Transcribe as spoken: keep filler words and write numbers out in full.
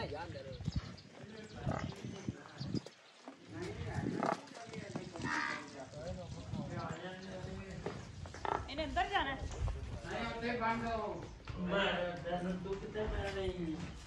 ਲੈ ਜਾ ਅੰਦਰ ਇਹਨੇ ਅੰਦਰ ਜਾਣਾ ਨਹੀਂ ਉੱਥੇ ਬੰਦ ਹੋ ਮੈਂ ਦੱਸ ਤੂੰ ਕਿੱਥੇ ਮੈਂ ਨਹੀਂ